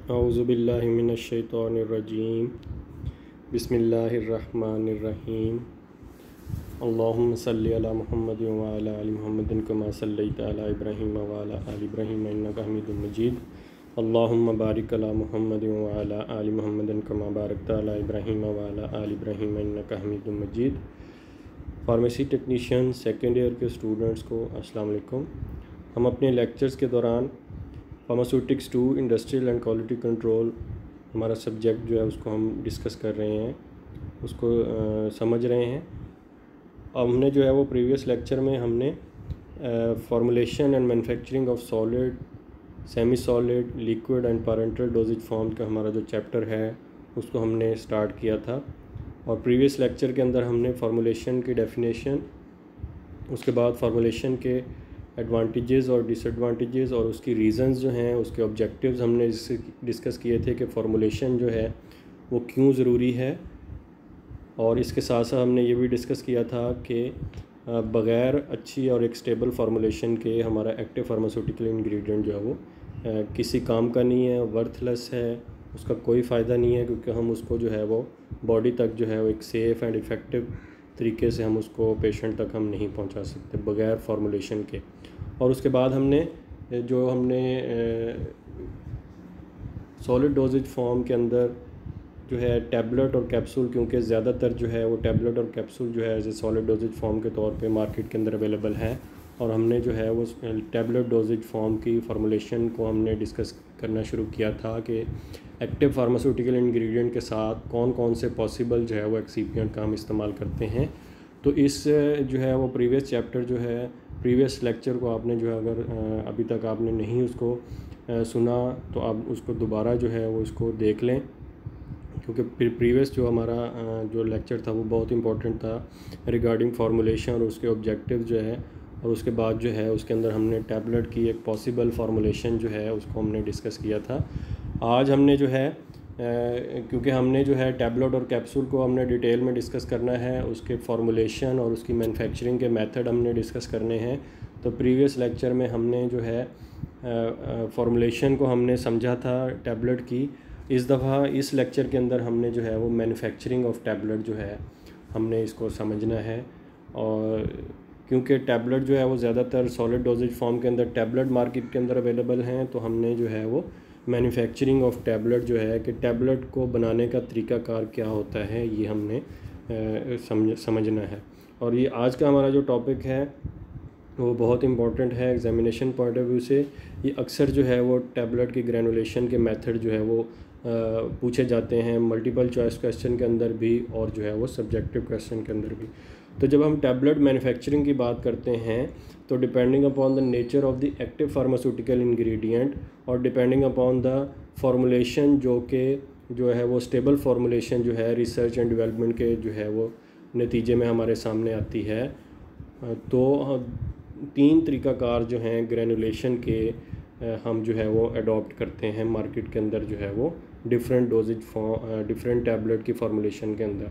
औज़ुबिल्लाहि मिनश्शैतानिर्रजीम बिस्मिल्लाहिर्रहमानिर्रहीम अल्लाहुम्मा सल्लि अला मुहम्मदिन व अला आलि मुहम्मदिन कमा सल्लैता अला इब्राहीम व अला आलि इब्राहीम इन्नका हमीदुम मजीद अल्लाहुम्मा बारिक अला मुहम्मदिन व अला आलि मुहम्मदिन कमा बारकता अला इब्राहीम व अला आलि इब्राहीम इन्नका हमीदुम मजीद। फार्मेसी टेक्नीशियन सेकेंड ईयर के स्टूडेंट्स को अस्सलाम वालेकुम। हम अपने लेक्चर्स के दौरान pharmaceutics 2 industrial and quality control हमारा सब्जेक्ट जो है उसको हम डिस्कस कर रहे हैं, उसको समझ रहे हैं। हमने जो है वो प्रीवियस लेक्चर में हमने formulation and manufacturing of solid, semi solid, liquid and parenteral dosage form का हमारा जो चैप्टर है उसको हमने स्टार्ट किया था। और प्रीवियस लेक्चर के अंदर हमने फार्मूलेशन की डेफिनेशन, उसके बाद फार्मूलेशन के एडवांटेजेस और डिसएडवांटेजेस और उसकी रीज़न्स जो हैं, उसके ऑब्जेक्टिव्स हमने डिस्कस किए थे कि फार्मूलेशन जो है वो क्यों ज़रूरी है। और इसके साथ साथ हमने ये भी डिस्कस किया था कि बग़ैर अच्छी और एक स्टेबल फार्मूलेशन के हमारा एक्टिव फार्मास्यूटिकल इंग्रेडिएंट जो है वो किसी काम का नहीं है, वर्थलेस है, उसका कोई फ़ायदा नहीं है, क्योंकि हम उसको जो है वो बॉडी तक जो है वो एक सेफ़ एंड इफ़ेक्टिव तरीके से हम उसको पेशेंट तक हम नहीं पहुंचा सकते बग़ैर फार्मूलेशन के। और उसके बाद हमने सॉलिड डोजेज फॉर्म के अंदर जो है टैबलेट और कैप्सूल, क्योंकि ज़्यादातर जो है वो टैबलेट और कैप्सूल जो है as a solid dosage form के तौर पे मार्केट के अंदर अवेलेबल है, और हमने जो है वो टैबलेट डोजेज फॉर्म की फार्मूलेशन को हमने डिस्कस करना शुरू किया था कि एक्टिव फार्मास्यूटिकल इंग्रेडिएंट के साथ कौन कौन से पॉसिबल जो है वो एक्सीपिएंट का हम इस्तेमाल करते हैं। तो इस जो है वो प्रीवियस चैप्टर जो है, प्रीवियस लेक्चर को आपने जो है अगर अभी तक आपने नहीं उसको सुना तो आप उसको दोबारा जो है वो उसको देख लें, क्योंकि प्रीवियस जो हमारा जो लेक्चर था वो बहुत इंपॉर्टेंट था रिगार्डिंग फार्मूलेशन और उसके ऑब्जेक्टिव जो है। और उसके बाद जो है उसके अंदर हमने टैबलेट की एक पॉसिबल फार्मूलेशन जो है उसको हमने डिस्कस किया था। आज हमने जो है क्योंकि हमने जो है टैबलेट और कैप्सूल को हमने डिटेल में डिस्कस करना है, उसके फार्मूलेशन और उसकी मैन्युफैक्चरिंग के मेथड हमने डिस्कस करने हैं। तो प्रीवियस लेक्चर में हमने जो है फार्मूलेशन को हमने समझा था टैबलेट की। इस दफ़ा इस लेक्चर के अंदर हमने जो है वो मैन्युफैक्चरिंग ऑफ टैबलेट जो है हमने इसको समझना है। और क्योंकि टैबलेट जो है वो ज़्यादातर सॉलिड डोजेज फॉर्म के अंदर टैबलेट मार्केट के अंदर अवेलेबल हैं, तो हमने जो है वो मैन्युफैक्चरिंग ऑफ टैबलेट जो है कि टैबलेट को बनाने का तरीक़ाकार क्या होता है ये हमने समझना है। और ये आज का हमारा जो टॉपिक है वो बहुत इंपॉर्टेंट है एग्जामिनेशन पॉइंट ऑफ व्यू से। ये अक्सर जो है वो टैबलेट की ग्रेनुलेशन के मेथड जो है वो पूछे जाते हैं मल्टीपल चॉइस क्वेश्चन के अंदर भी और जो है वो सब्जेक्टिव क्वेश्चन के अंदर भी। तो जब हम टैबलेट मैन्युफैक्चरिंग की बात करते हैं तो depending upon the nature of the active pharmaceutical ingredient और डिपेंडिंग अपॉन द फार्मूलेशन जो है वो स्टेबल फार्मूलेशन जो है रिसर्च एंड डेवलपमेंट के जो है वो नतीजे में हमारे सामने आती है। तो 3 तरीक़ाकार जो हैं ग्रेनुलेशन के हम जो है वो अडॉप्ट करते हैं मार्केट के अंदर जो है वो डिफरेंट डोजेज डिफरेंट टैबलेट की फार्मूलेशन के अंदर।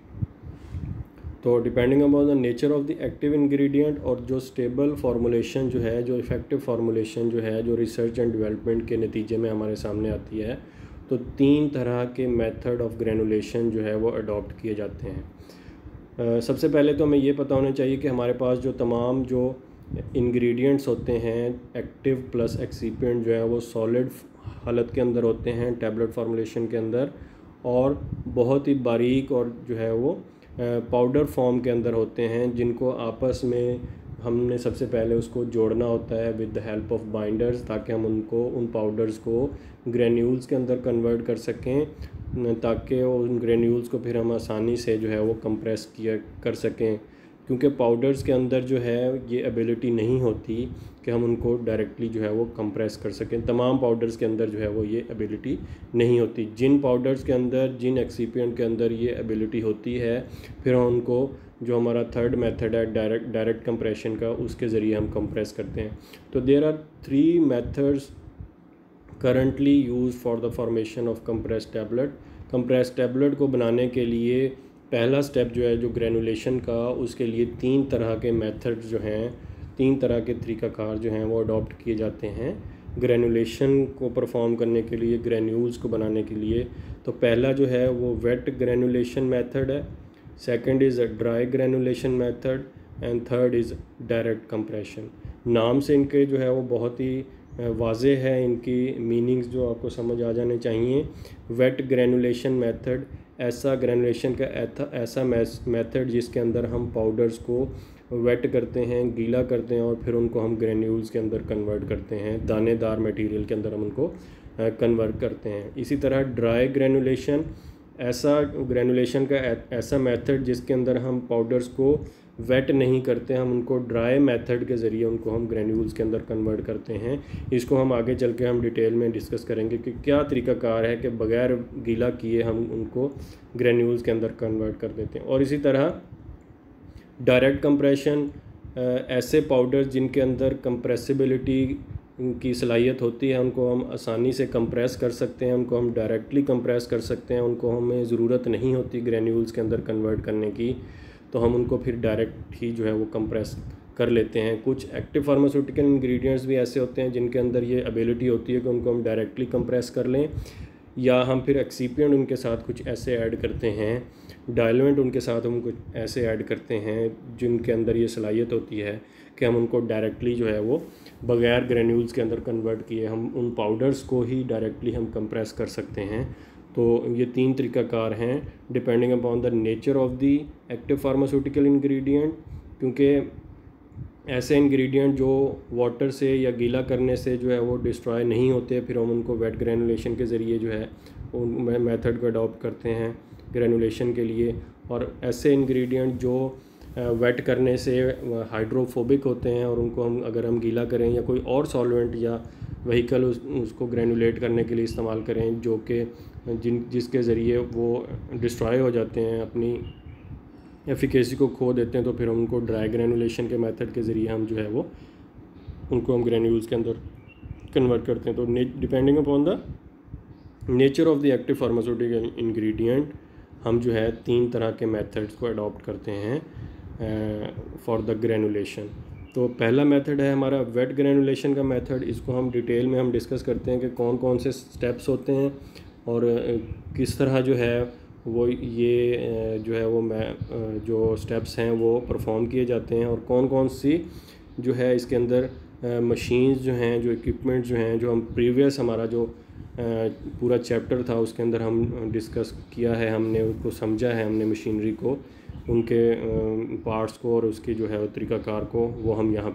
तो depending upon the nature of the active ingredient और जो स्टेबल फार्मूलेशन जो है, जो इफ़ेक्टिव फार्मूलेशन जो है, जो रिसर्च एंड डेवलपमेंट के नतीजे में हमारे सामने आती है, तो 3 तरह के मेथड ऑफ ग्रेनुलेशन जो है वो अडॉप्ट किए जाते हैं। सबसे पहले तो हमें ये पता होना चाहिए कि हमारे पास जो तमाम जो इंग्रेडिएंट्स होते हैं एक्टिव प्लस एक्सीपिएंट जो है वो सॉलिड हालत के अंदर होते हैं टैबलेट फार्मूलेशन के अंदर, और बहुत ही बारीक और जो है वो पाउडर फॉर्म के अंदर होते हैं, जिनको आपस में हमने सबसे पहले उसको जोड़ना होता है with the help of binders, ताकि हम उन पाउडर्स को ग्रेन्यूल्स के अंदर कन्वर्ट कर सकें, ताकि उन ग्रेन्यूल्स को फिर हम आसानी से जो है वो कंप्रेस कर सकें। क्योंकि पाउडर्स के अंदर जो है ये एबिलिटी नहीं होती कि हम उनको डायरेक्टली जो है वो कंप्रेस कर सकें। तमाम पाउडर्स के अंदर जो है वो ये एबिलिटी नहीं होती। जिन पाउडर्स के अंदर, जिन एक्सीपिएंट के अंदर ये एबिलिटी होती है, फिर हम उनको जो हमारा थर्ड मेथड है डायरेक्ट कंप्रेशन का, उसके ज़रिए हम कंप्रेस करते हैं। तो there are 3 methods currently use for the formation of compressed tablet. Compressed tablet को बनाने के लिए पहला स्टेप जो है जो ग्रेनुलेशन का, उसके लिए 3 तरह के मेथड जो हैं, 3 तरह के तरीक़ाकार जो हैं वो अडॉप्ट किए जाते हैं ग्रेनुलेशन को परफॉर्म करने के लिए, ग्रेन्यूल्स को बनाने के लिए। तो पहला जो है वो वेट ग्रेनुलेशन मेथड है, second is dry granulation method and third is direct compression. नाम से इनके जो है वो बहुत ही वाज़े है, इनकी मीनिंग्स जो आपको समझ आ जाने चाहिए। वेट ग्रेनुलेशन मेथड ऐसा ग्रेनुलेशन का ऐसा मेथड जिसके अंदर हम पाउडर्स को वेट करते हैं, गीला करते हैं और फिर उनको हम ग्रेन्यूल्स के अंदर कन्वर्ट करते हैं, दानेदार मटेरियल के अंदर हम उनको कन्वर्ट करते हैं। इसी तरह ड्राई ग्रेनुलेशन ऐसा ग्रेनुलेशन का ऐसा मेथड जिसके अंदर हम पाउडर्स को वेट नहीं करते, हम उनको ड्राई मेथड के ज़रिए उनको हम ग्रेन्यूल्स के अंदर कन्वर्ट करते हैं। इसको हम आगे चल के हम डिटेल में डिस्कस करेंगे कि क्या तरीक़ाकार है कि बग़ैर गीला किए हम उनको ग्रेन्यूल्स के अंदर कन्वर्ट कर देते हैं। और इसी तरह डायरेक्ट कंप्रेशन ऐसे पाउडर जिनके अंदर कंप्रेसिबिलिटी की सलाहियत होती है, उनको हम आसानी से कंप्रेस कर सकते हैं, उनको हम डायरेक्टली कंप्रेस कर सकते हैं, उनको हमें ज़रूरत नहीं होती ग्रेन्यूल्स के अंदर कन्वर्ट करने की, तो हम उनको फिर डायरेक्ट ही जो है वो कंप्रेस कर लेते हैं। कुछ एक्टिव फार्मास्यूटिकल इंग्रेडिएंट्स भी ऐसे होते हैं जिनके अंदर ये एबिलिटी होती है कि उनको हम डायरेक्टली कंप्रेस कर लें, या हम फिर एक्सीपिएंट उनके साथ कुछ ऐसे ऐड करते हैं, डायलुएंट उनके साथ हम कुछ ऐसे ऐड करते हैं जिनके अंदर ये सलाहियत होती है कि हम उनको डायरेक्टली जो है वो बग़ैर ग्रेन्यूल्स के अंदर कन्वर्ट किए हम उन पाउडर्स को ही डायरेक्टली हम कंप्रेस कर सकते हैं। तो ये 3 तरीक़ाकार हैं depending upon the nature of the active pharmaceutical ingredient, क्योंकि ऐसे इंग्रेडिएंट जो वाटर से या गीला करने से जो है वो डिस्ट्रॉय नहीं होते, फिर हम उनको वेट ग्रेनुलेशन के ज़रिए जो है उन मेथड को अडॉप्ट करते हैं ग्रेनुलेशन के लिए। और ऐसे इंग्रेडिएंट जो वेट करने से हाइड्रोफोबिक होते हैं और उनको हम अगर हम गीला करें या कोई और सॉल्वेंट या व्हीकल उसको ग्रेनुलेट करने के लिए इस्तेमाल करें जो कि जिसके ज़रिए वो डिस्ट्रॉय हो जाते हैं, अपनी एफिकेसी को खो देते हैं, तो फिर हम उनको ड्राई ग्रेनुलेशन के मेथड के ज़रिए हम जो है वो उनको हम ग्रेन्यूल्स के अंदर कन्वर्ट करते हैं। तो depending upon the nature of the active pharmaceutical ingredient हम जो है 3 तरह के मेथड्स को अडॉप्ट करते हैं फॉर द ग्रेनुलेशन। तो पहला मेथड है हमारा वेट ग्रेनुलेशन का मेथड। इसको हम डिटेल में हम डिस्कस करते हैं कि कौन कौन से स्टेप्स होते हैं और किस तरह जो है वो ये जो है वो जो स्टेप्स हैं वो परफॉर्म किए जाते हैं, और कौन कौन सी जो है इसके अंदर मशीन्स जो हैं, जो इक्विपमेंट जो हैं, जो हम प्रीवियस हमारा जो पूरा चैप्टर था उसके अंदर हम डिस्कस किया है, हमने उसको समझा है, हमने मशीनरी को, उनके पार्ट्स को और उसके जो है तरीक़ाकार को, वो हम यहाँ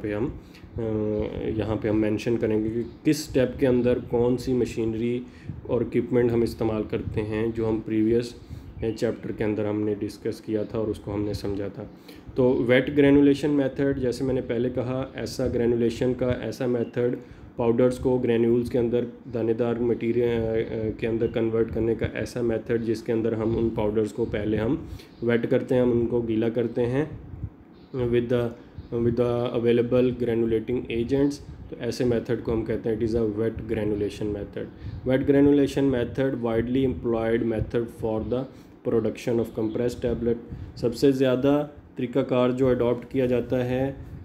पे हम मेंशन करेंगे कि किस स्टेप के अंदर कौन सी मशीनरी और इक्विपमेंट हम इस्तेमाल करते हैं जो हम प्रीवियस चैप्टर के अंदर हमने डिस्कस किया था और उसको हमने समझा था। तो वेट ग्रेनुलेशन मेथड, जैसे मैंने पहले कहा, ऐसा ग्रेनुलेशन का ऐसा मेथड पाउडर्स को ग्रेन्यूल्स के अंदर दानेदार मटेरियल के अंदर कन्वर्ट करने का ऐसा मेथड जिसके अंदर हम उन पाउडर्स को पहले हम वेट करते हैं, हम उनको गीला करते हैं with the available granulating agents. तो ऐसे मेथड को हम कहते हैं it is a wet granulation method. Wet granulation method widely employed method for the production of compressed tablet. सबसे ज़्यादा तरीक़ाकार जो अडॉप्ट किया जाता है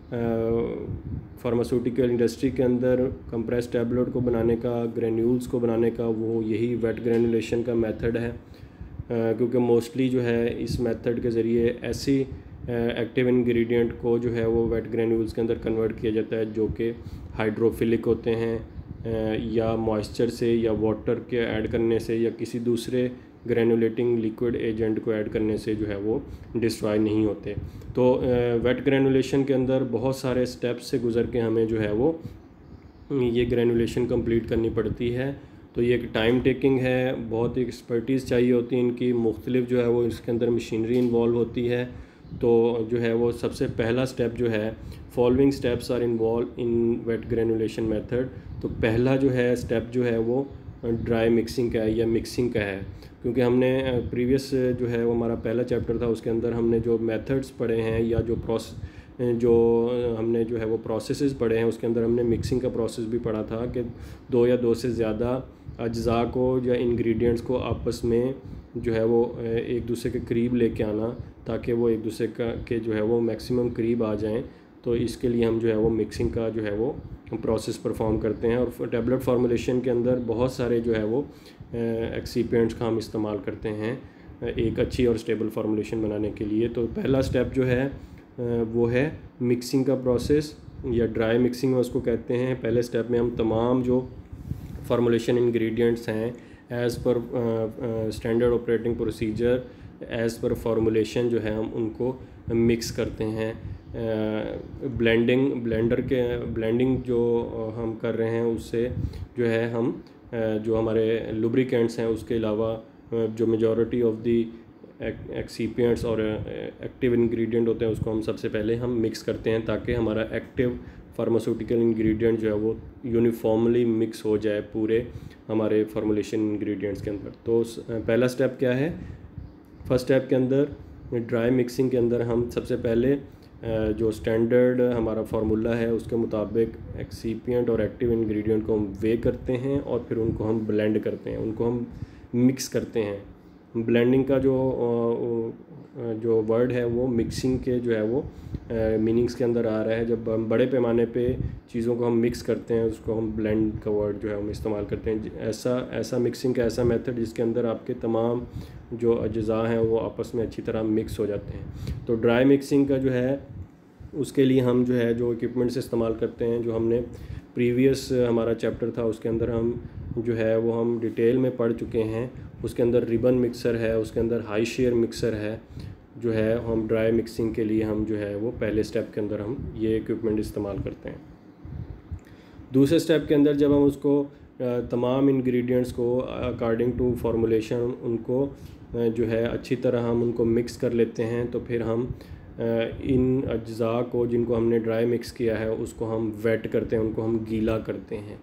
फार्मास्यूटिकल इंडस्ट्री के अंदर कंप्रेस्ड टैबलेट को बनाने का, ग्रेन्यूल्स को बनाने का, वो यही वेट ग्रेनुलेशन का मेथड है, क्योंकि मोस्टली जो है इस मेथड के ज़रिए ऐसी एक्टिव इंग्रेडिएंट को जो है वो वेट ग्रेन्यूल्स के अंदर कन्वर्ट किया जाता है जो कि हाइड्रोफिलिक होते हैं, या मॉइस्चर से या वाटर के ऐड करने से या किसी दूसरे ग्रेनुलेटिंग लिक्विड एजेंट को ऐड करने से जो है वो डिस्ट्रॉय नहीं होते। तो वेट ग्रेनुलेशन के अंदर बहुत सारे स्टेप्स से गुज़र के हमें जो है वो ये ग्रेनुलेशन कंप्लीट करनी पड़ती है। तो ये एक टाइम टेकिंग है, बहुत एक्सपर्टीज़ चाहिए होती है इनकी, मुख्तलिफ जो है वो इसके अंदर मशीनरी इन्वॉल्व होती है। तो जो है वो सबसे पहला स्टेप जो है, following steps are involve in wet granulation method. तो पहला जो है स्टेप जो है वो ड्राई मिक्सिंग का है या मिक्सिंग का है, क्योंकि हमने प्रीवियस जो है वो हमारा पहला चैप्टर था उसके अंदर हमने जो मेथड्स पढ़े हैं या जो हमने जो है वो प्रोसेसेस पढ़े हैं उसके अंदर हमने मिक्सिंग का प्रोसेस भी पढ़ा था कि 2 या 2 से ज़्यादा अज्जा को या इंग्रेडिएंट्स को आपस में जो है वो एक दूसरे के करीब लेके आना ताकि वो एक दूसरे के जो है वो मैक्सिमम करीब आ जाएं। तो इसके लिए हम जो है वो मिक्सिंग का जो है वो प्रोसेस परफॉर्म करते हैं। और टैबलेट फार्मूलेशन के अंदर बहुत सारे जो है वो एक्सीपिएंट्स का हम इस्तेमाल करते हैं एक अच्छी और स्टेबल फार्मूलेशन बनाने के लिए। तो पहला स्टेप जो है वो है मिक्सिंग का प्रोसेस, या ड्राई मिक्सिंग उसको कहते हैं। पहले स्टेप में हम तमाम जो फार्मूलेशन इंग्रेडिएंट्स हैं as per standard operating procedure, as per formulation जो है हम उनको मिक्स करते हैं। ब्लेंडिंग जो हम कर रहे हैं उससे जो है हम जो हमारे लुब्रिकेंट्स हैं उसके अलावा जो मेजॉरिटी ऑफ दी एक्सीपिएंट्स और एक्टिव इंग्रेडिएंट होते हैं उसको हम सबसे पहले हम मिक्स करते हैं, ताकि हमारा एक्टिव फार्मास्यूटिकल इंग्रेडिएंट जो है वो यूनिफॉर्मली मिक्स हो जाए पूरे हमारे फार्मूलेशन इंग्रेडिएंट्स के अंदर। तो पहला स्टेप क्या है, फर्स्ट स्टेप के अंदर ड्राई मिक्सिंग के अंदर हम सबसे पहले जो स्टैंडर्ड हमारा फार्मूला है उसके मुताबिक एक्सीपिएंट और एक्टिव इंग्रेडिएंट को हम वे करते हैं और फिर उनको हम ब्लेंड करते हैं, उनको हम मिक्स करते हैं। ब्लेंडिंग का जो वर्ड है वो मिक्सिंग के जो है वो मीनिंग्स के अंदर आ रहा है। जब हम बड़े पैमाने पे चीज़ों को हम मिक्स करते हैं उसको हम ब्लेंड का वर्ड जो है हम इस्तेमाल करते हैं। ऐसा मिक्सिंग का ऐसा मेथड जिसके अंदर आपके तमाम जो अज्जा हैं वो आपस में अच्छी तरह मिक्स हो जाते हैं। तो ड्राई मिक्सिंग का जो है उसके लिए हम जो है जो इक्विपमेंट्स इस्तेमाल करते हैं, जो हमने प्रीवियस हमारा चैप्टर था उसके अंदर हम जो है वो हम डिटेल में पढ़ चुके हैं। उसके अंदर रिबन मिक्सर है, उसके अंदर हाई शेयर मिक्सर है, जो है हम ड्राई मिक्सिंग के लिए हम जो है वो पहले स्टेप के अंदर हम ये इक्विपमेंट इस्तेमाल करते हैं। दूसरे स्टेप के अंदर जब हम उसको तमाम इंग्रेडिएंट्स को अकॉर्डिंग टू फार्मूलेशन उनको जो है अच्छी तरह हम उनको मिक्स कर लेते हैं, तो फिर हम इन अज्जा को जिनको हमने ड्राई मिक्स किया है उसको हम वेट करते हैं, उनको हम गीला करते हैं,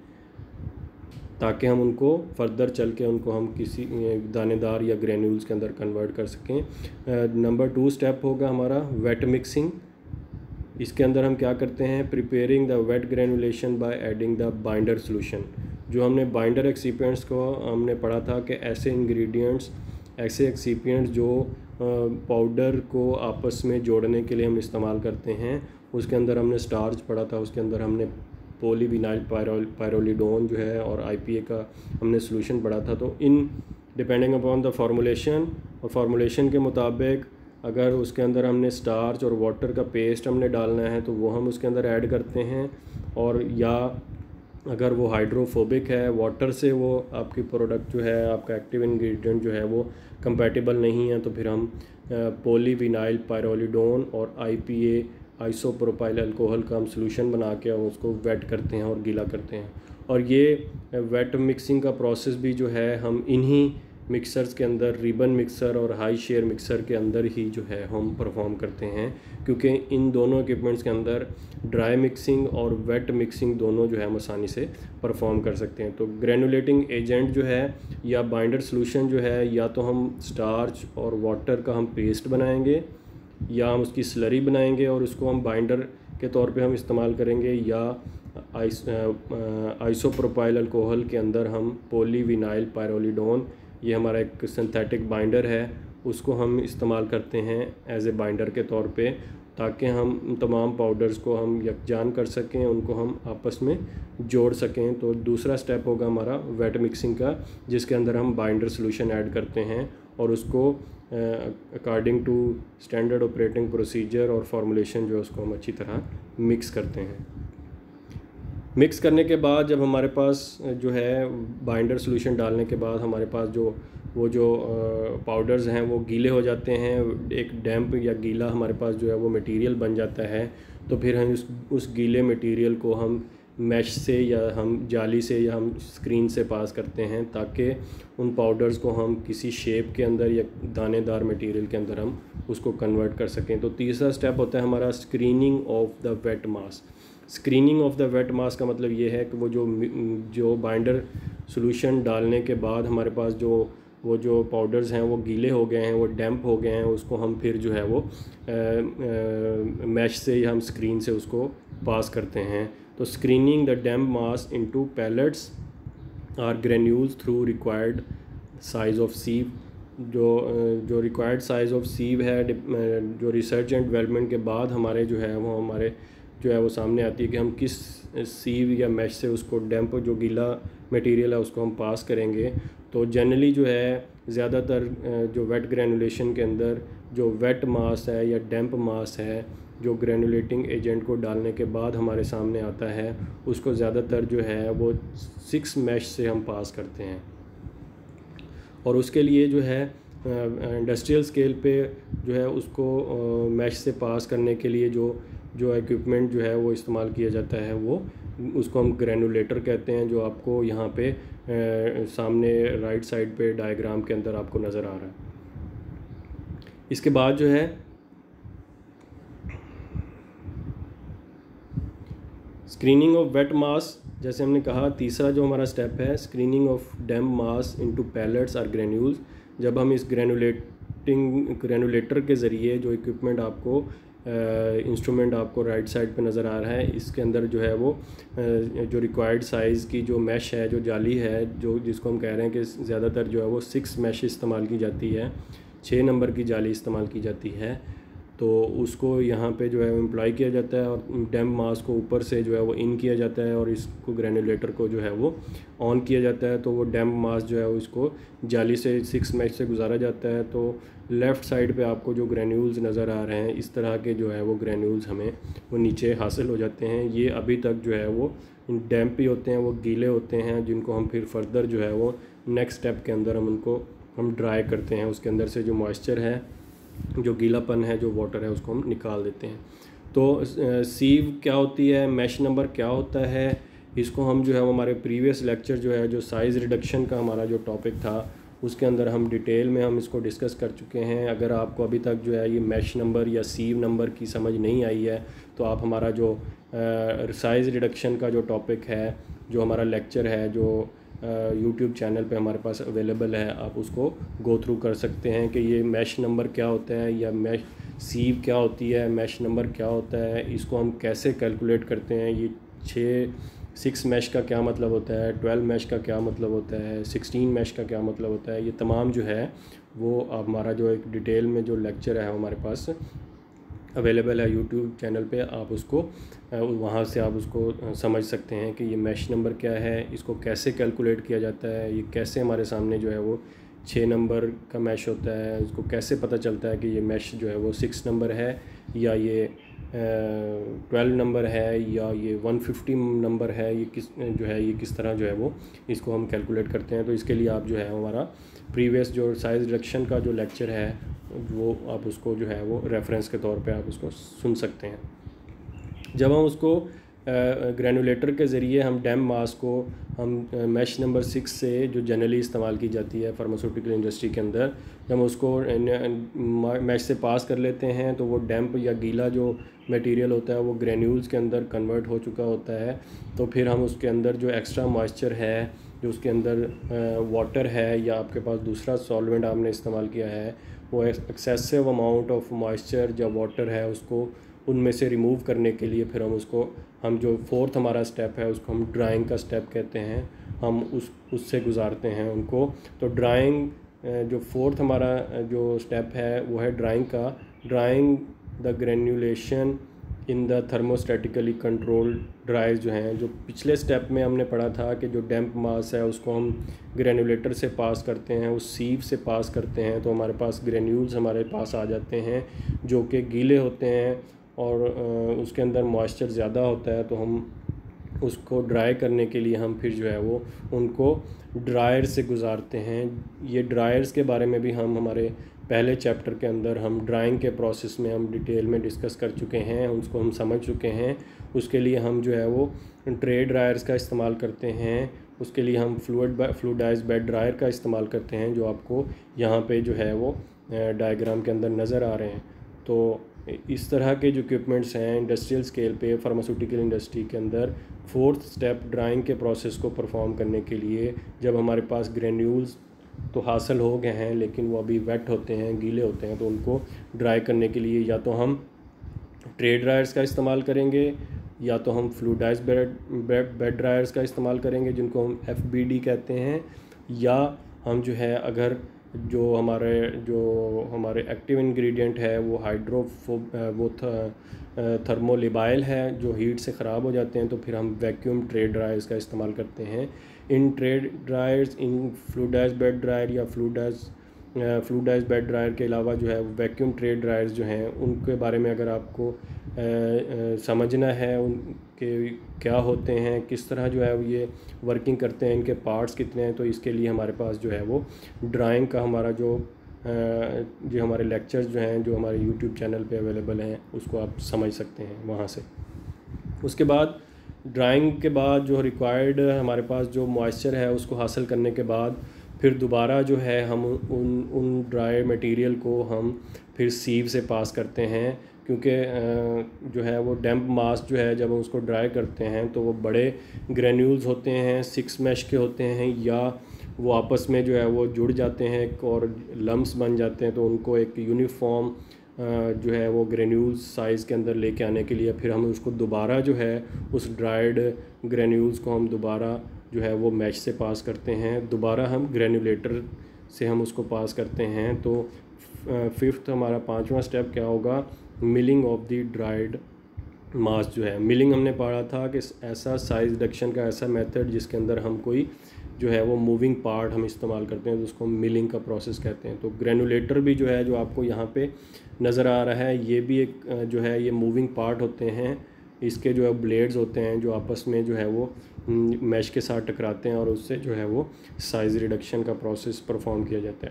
ताकि हम उनको फर्दर चल के उनको हम किसी दानेदार या ग्रेन्यूल्स के अंदर कन्वर्ट कर सकें। नंबर 2 स्टेप होगा हमारा वेट मिक्सिंग। इसके अंदर हम क्या करते हैं, preparing the wet granulation by adding the binder solution. जो हमने बाइंडर एक्सीपिएंट्स को हमने पढ़ा था कि ऐसे इंग्रेडिएंट्स, ऐसे एक्सीपिएंट्स जो पाउडर को आपस में जोड़ने के लिए हम इस्तेमाल करते हैं। उसके अंदर हमने स्टार्च पढ़ा था, उसके अंदर हमने पॉलीविनाइल पायरोलिडोन जो है और IPA का हमने सोल्यूशन पढ़ा था। तो in depending upon the formulation और फार्मूलेशन के मुताबिक अगर उसके अंदर हमने स्टार्च और वाटर का पेस्ट हमने डालना है तो वो हम उसके अंदर ऐड करते हैं, और या अगर वो हाइड्रोफोबिक है वाटर से, वो आपकी प्रोडक्ट जो है आपका एक्टिव इंग्रेडिएंट जो है वो कंपैटिबल नहीं है, तो फिर हम पॉलीविनाइल पायरोलिडोन और IPA आइसोप्रोपाइल अल्कोहल का हम सोल्यूशन बना के उसको वेट करते हैं और गीला करते हैं। और ये वेट मिक्सिंग का प्रोसेस भी जो है हम इन्हीं मिक्सर्स के अंदर, रिबन मिक्सर और हाई शेयर मिक्सर के अंदर ही जो है हम परफॉर्म करते हैं, क्योंकि इन दोनों इक्विपमेंट्स के अंदर ड्राई मिक्सिंग और वेट मिक्सिंग दोनों जो है हम आसानी से परफॉर्म कर सकते हैं। तो ग्रेनुलेटिंग एजेंट जो है या बाइंडर सोल्यूशन जो है, या तो हम स्टार्च और वाटर का हम पेस्ट बनाएंगे, या हम उसकी स्लरी बनाएंगे और उसको हम बाइंडर के तौर पे हम इस्तेमाल करेंगे, या आइसोप्रोपाइल अल्कोहल के अंदर हम पॉलीविनाइल पायरोलिडोन, ये हमारा एक सिंथेटिक बाइंडर है, उसको हम इस्तेमाल करते हैं एज ए बाइंडर के तौर पे, ताकि हम तमाम पाउडर्स को हम यकजान कर सकें, उनको हम आपस में जोड़ सकें। तो दूसरा स्टेप होगा हमारा वेट मिक्सिंग का, जिसके अंदर हम बाइंडर सोल्यूशन ऐड करते हैं और उसको according to standard operating procedure और फार्मूलेशन जो है उसको हम अच्छी तरह मिक्स करते हैं। मिक्स करने के बाद जब हमारे पास जो है बाइंडर सोल्यूशन डालने के बाद हमारे पास जो पाउडर्स हैं वो गीले हो जाते हैं, एक डैम्प या गीला हमारे पास जो है वो मटेरियल बन जाता है, तो फिर हम उस गीले मटेरियल को हम मैश से या हम जाली से या हम स्क्रीन से पास करते हैं, ताकि उन पाउडर्स को हम किसी शेप के अंदर या दानेदार मटेरियल के अंदर हम उसको कन्वर्ट कर सकें। तो तीसरा स्टेप होता है हमारा screening of the wet mass. Screening of the wet mass का मतलब ये है कि वो जो बाइंडर सोल्यूशन डालने के बाद हमारे पास जो पाउडर्स हैं वो गीले हो गए हैं, वो डैम्प हो गए हैं, उसको हम फिर जो है वो मैश से या हम स्क्रीन से उसको पास करते हैं। तो screening the damp mass into pellets or granules through required size of sieve. जो रिक्वायर्ड साइज़ ऑफ सीव है, जो रिसर्च एंड डेवलपमेंट के बाद हमारे जो है वो हमारे जो है वो सामने आती है कि हम किस सीव या मैश से उसको डैम्प जो गीला मटेरियल है उसको हम पास करेंगे। तो जनरली जो है ज़्यादातर जो वेट ग्रेनुलेशन के अंदर जो वेट मास है या डैम्प मास है जो ग्रेनुलेटिंग एजेंट को डालने के बाद हमारे सामने आता है, उसको ज़्यादातर जो है वो 6 मैश से हम पास करते हैं। और उसके लिए जो है इंडस्ट्रियल स्केल पे जो है उसको मैश से पास करने के लिए जो इक्विपमेंट जो है वो इस्तेमाल किया जाता है, वो उसको हम ग्रेनुलेटर कहते हैं, जो आपको यहाँ पे सामने राइट साइड पे डायग्राम के अंदर आपको नज़र आ रहा है। इसके बाद जो है स्क्रीनिंग ऑफ वेट मास, जैसे हमने कहा तीसरा जो हमारा स्टेप है screening of damp mass into pellets और ग्रेन्यूल्स। जब हम इस ग्रेनुलेटर के ज़रिए जो इक्विपमेंट आपको इंस्ट्रूमेंट आपको राइट साइड पे नज़र आ रहा है, इसके अंदर जो है वो जो रिक्वायर्ड साइज़ की जो मैश है, जो जाली है, जो जिसको हम कह रहे हैं कि ज़्यादातर जो है वो 6 मैश इस्तेमाल की जाती है, 6 नंबर की जाली इस्तेमाल की जाती है। तो उसको यहाँ पे जो है एम्प्लॉय किया जाता है और डैम्प मास को ऊपर से जो है वो इन किया जाता है और इसको ग्रेनुलेटर को जो है वो ऑन किया जाता है। तो वो डैम्प मास जो है उसको जाली से 6 मैश से गुजारा जाता है। तो लेफ़्ट साइड पे आपको जो ग्रेन्यूल्स नज़र आ रहे हैं, इस तरह के जो है वो ग्रेन्यूल्स हमें वो नीचे हासिल हो जाते हैं। ये अभी तक जो है वो डैम्प ही होते हैं, वो गीले होते हैं, जिनको हम फिर फर्दर जो है वो नेक्स्ट स्टेप के अंदर हम ड्राई करते हैं। उसके अंदर से जो मॉइस्चर है, जो गीलापन है, जो वाटर है, उसको हम निकाल देते हैं। तो सीव क्या होती है, मैश नंबर क्या होता है, इसको हम जो है हमारे प्रीवियस लेक्चर जो है जो साइज़ रिडक्शन का हमारा जो टॉपिक था उसके अंदर हम डिटेल में हम इसको डिस्कस कर चुके हैं। अगर आपको अभी तक जो है ये मैश नंबर या सीव नंबर की समझ नहीं आई है तो आप हमारा जो साइज़ रिडक्शन का जो टॉपिक है, जो हमारा लेक्चर है, जो यूट्यूब चैनल पे हमारे पास अवेलेबल है, आप उसको गो थ्रू कर सकते हैं कि ये मैश नंबर क्या होता है या मैश सीव क्या होती है, मैश नंबर क्या होता है, इसको हम कैसे कैलकुलेट करते हैं, ये 6 मैश का क्या मतलब होता है, 12 मैश का क्या मतलब होता है, 16 मैश का क्या मतलब होता है। ये तमाम जो है वो हमारा जो एक डिटेल में जो लेक्चर है हमारे पास अवेलेबल है यूट्यूब चैनल पे, आप उसको वहाँ से आप उसको समझ सकते हैं कि ये मैश नंबर क्या है, इसको कैसे कैलकुलेट किया जाता है, ये कैसे हमारे सामने जो है वो 6 नंबर का मैश होता है, उसको कैसे पता चलता है कि ये मैश जो है वो 6 नंबर है या ये 12 नंबर है या ये 150 नंबर है, ये किस तरह जो है वो इसको हम कैलकुलेट करते हैं। तो इसके लिए आप जो है हमारा प्रीवियस जो साइज़ रिडक्शन का जो लेक्चर है वो आप उसको जो है वो रेफरेंस के तौर पे आप उसको सुन सकते हैं। जब हम उसको ग्रेनुलेटर के ज़रिए हम डैम्प मास को हम मैश नंबर 6 से जो जनरली इस्तेमाल की जाती है फार्मास्यूटिकल इंडस्ट्री के अंदर, जब हम उसको मैश से पास कर लेते हैं तो वो डैम्प या गीला जो मटेरियल होता है वो ग्रेन्यूल्स के अंदर कन्वर्ट हो चुका होता है। तो फिर हम उसके अंदर जो एक्स्ट्रा मॉइस्चर है, जो उसके अंदर वाटर है या आपके पास दूसरा सॉल्वेंट आपने इस्तेमाल किया है, वो एक्सेसिव अमाउंट ऑफ मॉइस्चर या वाटर है उसको उनमें से रिमूव करने के लिए फिर हम जो फोर्थ हमारा स्टेप है उसको हम ड्राइंग का स्टेप कहते हैं, हम उससे गुजारते हैं उनको। तो ड्राइंग जो फोर्थ हमारा जो स्टेप है वो है drying the granulation in the thermostatically controlled dryers जो हैं। जो पिछले स्टेप में हमने पढ़ा था कि जो डैम्प मास है उसको हम ग्रेनुलेटर से पास करते हैं, उस सीव से पास करते हैं, तो हमारे पास ग्रेन्यूल्स हमारे पास आ जाते हैं जो कि गीले होते हैं और उसके अंदर मॉइस्चर ज़्यादा होता है। तो हम उसको ड्राई करने के लिए हम फिर जो है वो उनको ड्रायर से गुजारते हैं। ये ड्रायर्स के बारे में भी हम हमारे पहले चैप्टर के अंदर हम ड्राइंग के प्रोसेस में हम डिटेल में डिस्कस कर चुके हैं, उसको हम समझ चुके हैं। उसके लिए हम जो है वो ट्रे ड्रायर्स का इस्तेमाल करते हैं, उसके लिए हम फ्लूइडाइज्ड बेड ड्रायर का इस्तेमाल करते हैं, जो आपको यहाँ पे जो है वो डायग्राम के अंदर नज़र आ रहे हैं। तो इस तरह के जो इक्विपमेंट्स हैं इंडस्ट्रियल स्केल पे फार्मास्यूटिकल इंडस्ट्री के अंदर, फोर्थ स्टेप ड्राइंग के प्रोसेस को परफॉर्म करने के लिए जब हमारे पास ग्रेन्यूल्स तो हासिल हो गए हैं लेकिन वो अभी वेट होते हैं, गीले होते हैं, तो उनको ड्राई करने के लिए या तो हम ट्रे ड्रायर्स का इस्तेमाल करेंगे या तो हम फ्लूइडाइज्ड बेड ड्रायर्स का इस्तेमाल करेंगे जिनको हम FBD कहते हैं, या हम जो है अगर जो हमारे एक्टिव इंग्रेडिएंट है वो थर्मोलिबाइल है, जो हीट से ख़राब हो जाते हैं, तो फिर हम वैक्यूम ट्रे ड्रायर्स का इस्तेमाल करते हैं। In tray dryers, in fluidized bed dryer या फ्लूइडाइज्ड बेड ड्रायर के अलावा जो है वैक्यूम ट्रे ड्रायर्स जो हैं उनके बारे में अगर आपको समझना है, उनके क्या होते हैं, किस तरह जो है ये वर्किंग करते हैं, इनके पार्ट्स कितने हैं, तो इसके लिए हमारे पास जो है वो ड्राइंग का हमारा जो हमारे लेक्चर्स जो हैं जो हमारे यूट्यूब चैनल पे अवेलेबल हैं उसको आप समझ सकते हैं वहाँ से। उसके बाद ड्राइंग के बाद जो रिक्वायर्ड हमारे पास जो मॉइस्चर है उसको हासिल करने के बाद फिर दोबारा जो है हम उन ड्राई मटेरियल को हम फिर सीव से पास करते हैं, क्योंकि जो है वो डैम्प मास जो है जब हम उसको ड्राई करते हैं तो वो बड़े ग्रेन्यूल्स होते हैं, 6 मैश के होते हैं, या वो आपस में जो है वो जुड़ जाते हैं और लम्स बन जाते हैं। तो उनको एक यूनिफॉर्म जो है वो ग्रेन्यूल्स साइज़ के अंदर लेके आने के लिए फिर हम उसको दोबारा जो है उस ड्राइड ग्रेन्यूल्स को हम दोबारा जो है वो मैश से पास करते हैं, दोबारा हम ग्रेनुलेटर से हम उसको पास करते हैं। तो फिफ्थ हमारा 5वां स्टेप क्या होगा, milling of the dried mass जो है। मिलिंग हमने पढ़ा था कि ऐसा साइज़ रिडक्शन का ऐसा मेथड जिसके अंदर हम कोई जो है वो मूविंग पार्ट हम इस्तेमाल करते हैं, तो उसको मिलिंग का प्रोसेस कहते हैं। तो ग्रेनुलेटर भी जो है जो आपको यहाँ पे नज़र आ रहा है, ये भी एक जो है ये मूविंग पार्ट होते हैं। इसके जो है ब्लेड्स होते हैं जो आपस में जो है वो मैश के साथ टकराते हैं और उससे जो है वो साइज़ रिडक्शन का प्रोसेस परफॉर्म किया जाता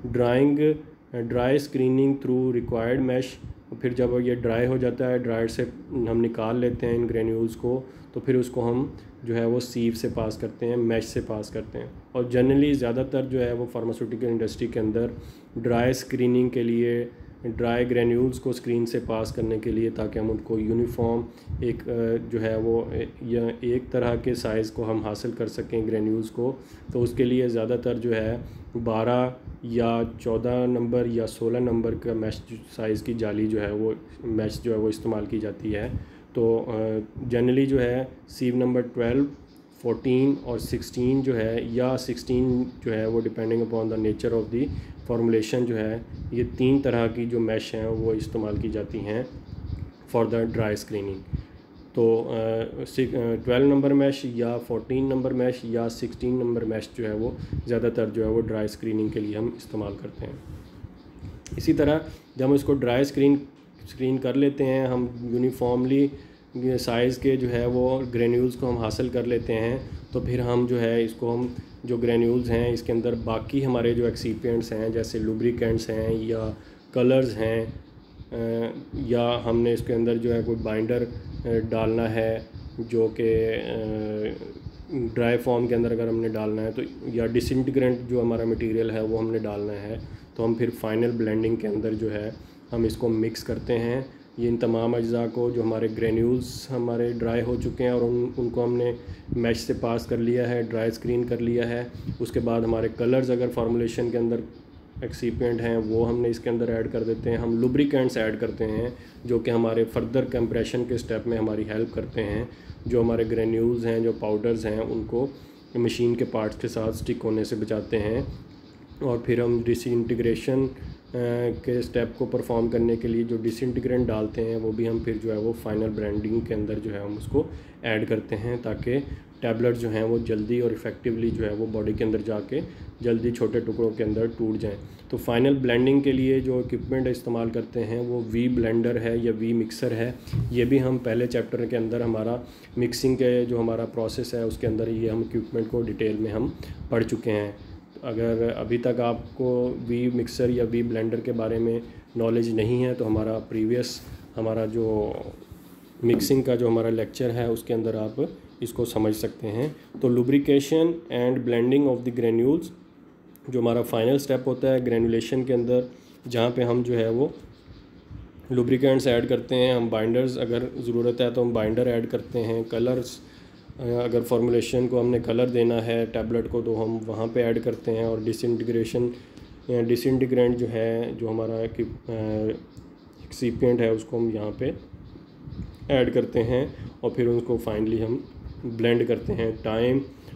है। Dry screening through required mesh, फिर जब ये ड्राई हो जाता है, ड्रायर से हम निकाल लेते हैं इन ग्रेन्यूल्स को, तो फिर उसको हम जो है वो सीव से पास करते हैं, मैश से पास करते हैं। और जनरली ज़्यादातर जो है वो फार्मास्यूटिकल इंडस्ट्री के अंदर ड्राई स्क्रीनिंग के लिए ड्राई ग्रेन्यूल्स को स्क्रीन से पास करने के लिए, ताकि हम उनको यूनिफॉर्म एक जो है वो या एक तरह के साइज़ को हम हासिल कर सकें ग्रेन्यूल्स को, तो उसके लिए ज़्यादातर जो है 12 या 14 नंबर या 16 नंबर का मैश साइज़ की जाली जो है वो मैश जो है वो इस्तेमाल की जाती है। तो जनरली जो है सीव नंबर 12, 14 और 16 जो है, या 16 जो है वो depending upon the nature of the formulation जो है, ये 3 तरह की जो मैश हैं वो इस्तेमाल की जाती हैं फॉर द ड्राई स्क्रीनिंग। तो 12 नंबर मैश या 14 नंबर मैश या 16 नंबर मैश जो है वो ज़्यादातर जो है वो ड्राई स्क्रीनिंग के लिए हम इस्तेमाल करते हैं। इसी तरह जब हम इसको ड्राई स्क्रीन कर लेते हैं, हम यूनिफॉर्मली साइज़ के जो है वो ग्रेन्यूल्स को हम हासिल कर लेते हैं, तो फिर हम जो है इसको हम जो ग्रेन्यूल्स हैं इसके अंदर बाकी हमारे जो एक्सीपिएंट्स हैं जैसे लुब्रिकेंट्स हैं या कलर्स हैं, या हमने इसके अंदर जो है कोई बाइंडर डालना है जो कि ड्राई फॉर्म के अंदर अगर हमने डालना है, तो या डिसइंटीग्रेंट जो हमारा मटेरियल है वो हमने डालना है, तो हम फिर फाइनल ब्लेंडिंग के अंदर जो है हम इसको मिक्स करते हैं। ये इन तमाम अज्जा को जो हमारे ग्रेन्यूल्स हमारे ड्राई हो चुके हैं और उनको हमने मैश से पास कर लिया है, ड्राई स्क्रीन कर लिया है। उसके बाद हमारे कलर्स अगर फार्मूलेशन के अंदर एक्सीपिएंट हैं वो हमने इसके अंदर ऐड कर देते हैं। हम लुब्रिकेंट्स ऐड करते हैं जो कि हमारे फर्दर कंप्रेशन के स्टेप में हमारी हेल्प करते हैं। जो हमारे ग्रेन्यूल्स हैं, जो पाउडर्स हैं, उनको मशीन के पार्ट्स के साथ स्टिक होने से बचाते हैं। और फिर हम डिसइंटीग्रेशन के स्टेप को परफॉर्म करने के लिए जो डिसइंटीग्रेंट डालते हैं वो भी हम फिर जो है वो फाइनल ब्लेंडिंग के अंदर जो है हम उसको ऐड करते हैं, ताकि टैबलेट जो हैं वो जल्दी और इफ़ेक्टिवली जो है वो बॉडी के अंदर जाके जल्दी छोटे टुकड़ों के अंदर टूट जाएं। तो फाइनल ब्लेंडिंग के लिए जो इक्विपमेंट इस्तेमाल करते हैं वो वी ब्लेंडर है या वी मिक्सर है। ये भी हम पहले चैप्टर के अंदर हमारा मिक्सिंग के जो हमारा प्रोसेस है उसके अंदर ये हम इक्विपमेंट को डिटेल में हम पढ़ चुके हैं। अगर अभी तक आपको वी मिक्सर या वी ब्लेंडर के बारे में नॉलेज नहीं है तो हमारा जो मिक्सिंग का जो हमारा लेक्चर है उसके अंदर आप इसको समझ सकते हैं। तो lubrication and blending of the granules जो हमारा फाइनल स्टेप होता है ग्रेनुलेशन के अंदर, जहाँ पे हम जो है वो लुब्रिकेंट्स ऐड करते हैं। हम बाइंडर्स अगर ज़रूरत है तो हम बाइंडर ऐड करते हैं। कलर्स अगर फॉर्मुलेशन को हमने कलर देना है टैबलेट को तो हम वहाँ पे ऐड करते हैं। और डिसइंटीग्रेंट जो है जो हमारा एक्सीपिएंट है उसको हम यहाँ पे ऐड करते हैं और फिर उसको फाइनली हम ब्लेंड करते हैं। टाइम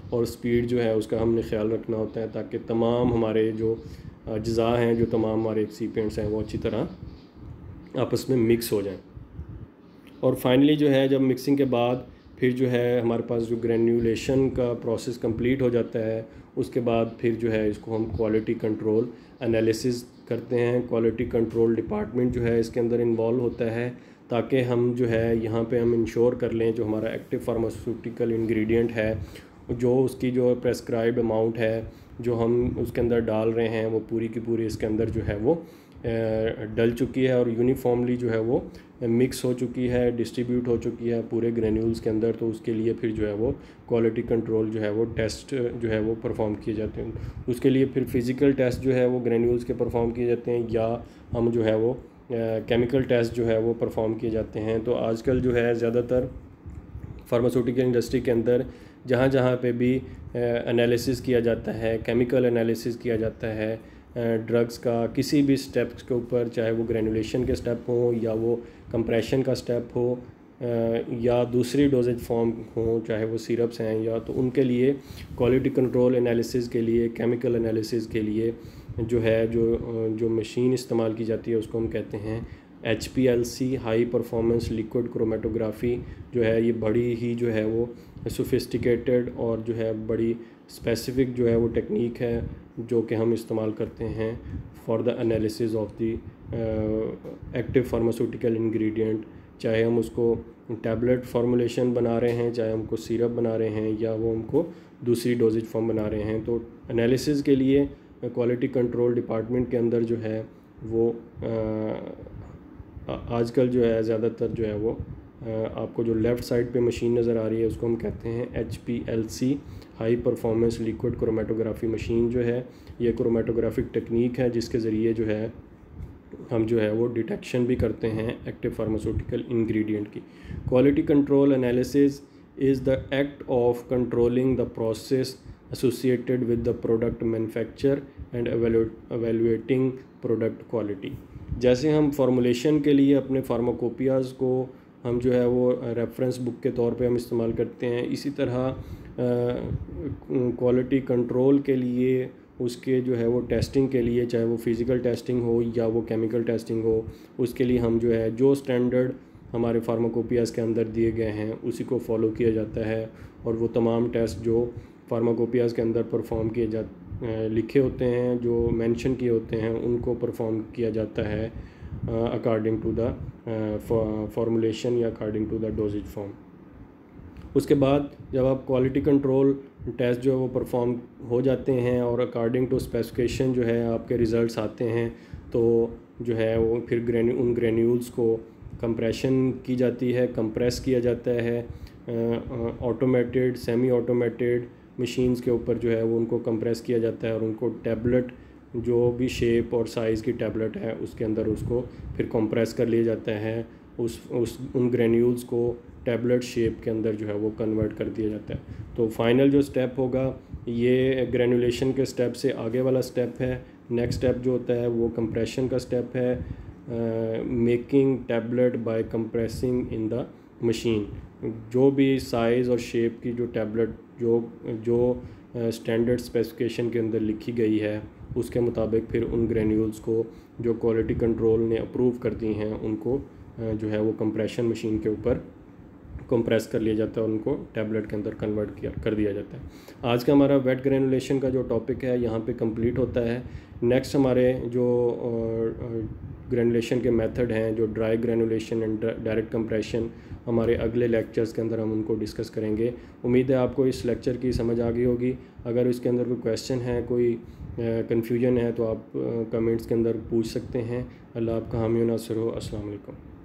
और स्पीड जो है उसका हमने ख्याल रखना होता है, ताकि तमाम हमारे जो अज्ज़ा हैं, जो तमाम हमारे एक्सिपिएंट्स हैं, वो अच्छी तरह आपस में मिक्स हो जाएं। और फाइनली जो है जब मिक्सिंग के बाद फिर जो है हमारे पास जो ग्रेन्यूलेशन का प्रोसेस कंप्लीट हो जाता है, उसके बाद फिर जो है इसको हम क्वालिटी कंट्रोल एनालिसिस करते हैं। क्वालिटी कंट्रोल डिपार्टमेंट जो है इसके अंदर इन्वॉल्व होता है, ताकि हम जो है यहाँ पे हम इंश्योर कर लें जो हमारा एक्टिव फार्मास्यूटिकल इंग्रेडिएंट है, जो उसकी जो प्रेस्क्राइब्ड अमाउंट है जो हम उसके अंदर डाल रहे हैं, वो पूरी की पूरी इसके अंदर जो है वो डल चुकी है और यूनिफॉर्मली जो है वो मिक्स हो चुकी है, डिस्ट्रीब्यूट हो चुकी है पूरे ग्रेन्यूल्स के अंदर। तो उसके लिए फिर जो है वो क्वालिटी कंट्रोल जो है वो टेस्ट जो है वो परफॉर्म किए जाते हैं। उसके लिए फिर फिज़िकल टेस्ट जो है वो ग्रेन्यूल्स के परफॉर्म किए जाते हैं, या हम जो है वो केमिकल टेस्ट जो है वो परफॉर्म किए जाते हैं। तो आजकल जो है ज़्यादातर फार्मास्यूटिकल इंडस्ट्री के अंदर जहाँ जहाँ पे भी एनालिसिस किया जाता है, केमिकल एनालिसिस किया जाता है ड्रग्स का, किसी भी स्टेप्स के ऊपर, चाहे वो ग्रेनुलेशन के स्टेप हो या वो कंप्रेशन का स्टेप हो या दूसरी डोजेज फॉर्म हो, चाहे वो सिरप्स हैं या, तो उनके लिए क्वालिटी कंट्रोल एनालिसिस के लिए, केमिकल एनालिसिस के लिए जो है जो मशीन इस्तेमाल की जाती है उसको हम कहते हैं HPLC, high performance liquid chromatography. जो है ये बड़ी ही जो है वो सोफिस्टिकेटेड और जो है बड़ी स्पेसिफिक जो है वो टेक्निक है जो कि हम इस्तेमाल करते हैं for the analysis of the active pharmaceutical ingredient. चाहे हम उसको टैबलेट फार्मूलेशन बना रहे हैं, चाहे हमको सिरप बना रहे हैं, या वो हमको दूसरी डोजेज फॉर्म बना रहे हैं। तो एनालिसिस के लिए क्वालिटी कंट्रोल डिपार्टमेंट के अंदर जो है वो आजकल जो है ज़्यादातर जो है वो आपको जो लेफ़्ट साइड पे मशीन नज़र आ रही है उसको हम कहते हैं HPLC, high performance liquid chromatography machine. जो है ये क्रोमेटोग्राफिक टेक्निक है जिसके ज़रिए जो है हम जो है वो डिटेक्शन भी करते हैं एक्टिव फार्मास्यूटिकल इंग्रेडिएंट की। Quality control analysis is the act of controlling the process associated with the product manufacture and evaluating product quality. जैसे हम फार्मूलेशन के लिए अपने फार्माकोपियाज़ को हम जो है वो रेफरेंस बुक के तौर पे हम इस्तेमाल करते हैं, इसी तरह क्वालिटी कंट्रोल के लिए उसके जो है वो टेस्टिंग के लिए, चाहे वो फ़िज़िकल टेस्टिंग हो या वो केमिकल टेस्टिंग हो, उसके लिए हम जो है जो स्टैंडर्ड हमारे फार्माकोपियाज़ के अंदर दिए गए हैं उसी को फॉलो किया जाता है। और वो तमाम टेस्ट जो फार्माकोपियाज़ के अंदर परफॉर्म किए लिखे होते हैं, जो मेंशन किए होते हैं, उनको परफॉर्म किया जाता है अकॉर्डिंग टू द फार्मूलेशन या according to the dosage form. उसके बाद जब आप क्वालिटी कंट्रोल टेस्ट जो है वो परफॉर्म हो जाते हैं और अकॉर्डिंग टू स्पेसिफिकेशन जो है आपके रिज़ल्ट्स आते हैं, तो जो है वो फिर उन ग्रेन्यूल्स को कंप्रेशन की जाती है, कंप्रेस किया जाता है ऑटोमेटेड, सेमी ऑटोमेटेड मशीन्स के ऊपर जो है वो उनको कंप्रेस किया जाता है और उनको टैबलेट जो भी शेप और साइज़ की टैबलेट है उसके अंदर उसको फिर कंप्रेस कर लिया जाता है। उन ग्रेन्यूल्स को टैबलेट शेप के अंदर जो है वो कन्वर्ट कर दिया जाता है। तो फाइनल जो स्टेप होगा ये ग्रेनुलेशन के स्टेप से आगे वाला स्टेप है। नेक्स्ट स्टेप जो होता है वो कंप्रेशन का स्टेप है, making tablet by compressing in the machine. जो भी साइज़ और शेप की जो टैबलेट जो स्टैंडर्ड स्पेसिफिकेशन के अंदर लिखी गई है उसके मुताबिक फिर उन ग्रेन्यूल्स को जो क्वालिटी कंट्रोल ने अप्रूव कर दी हैं उनको जो है वो कंप्रेशन मशीन के ऊपर कंप्रेस कर लिया जाता है और उनको टैबलेट के अंदर कन्वर्ट कर दिया जाता है। आज का हमारा वेट ग्रेनुलेशन का जो टॉपिक है यहाँ पे कंप्लीट होता है। नेक्स्ट हमारे जो ग्रेनुलेशन के मेथड हैं, जो dry granulation and direct compression, हमारे अगले लेक्चर्स के अंदर हम उनको डिस्कस करेंगे। उम्मीद है आपको इस लेक्चर की समझ आ गई होगी। अगर इसके अंदर कोई क्वेश्चन है, कोई कन्फ्यूजन है तो आप कमेंट्स के अंदर पूछ सकते हैं। अल्लाह आपका हामी नासिर हो। अस्सलाम वालेकुम।